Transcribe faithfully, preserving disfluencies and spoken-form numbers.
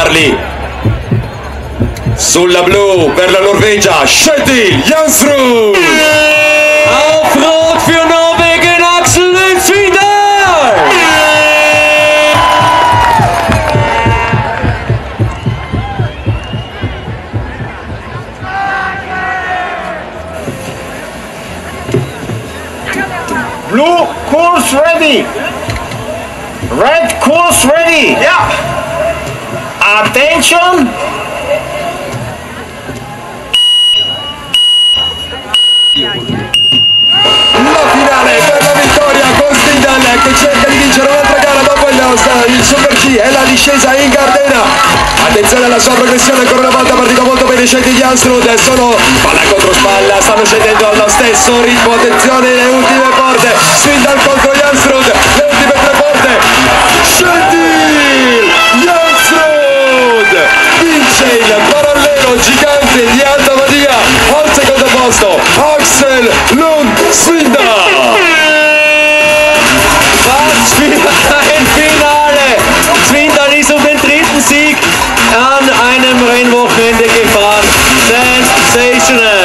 Charlie. Sulla blu per la Norvegia, Kjetil Jansrud. Auf Rot für Norwegen, Axel Lundstad. Blue course ready. Red course ready. Yeah. Attention. La finale per la vittoria con Svindal che cerca di vincere un'altra gara dopo il, il Super G e la discesa in Gardena. Attenzione alla sua progressione, ancora una volta partito molto bene Kjetil Jansrud, sono palla contro spalla, stanno scendendo allo stesso ritmo. Attenzione le ultime porte, Svindal contro Jansrud, le ultime tre porte, Kjetil Jansrud vince il parallelo gigante di Alta Badia. Al secondo posto Axel Lundstad. Was für ein Finale! Svindal ist um den dritten Sieg an einem Rennwochenende gefahren. Sensational!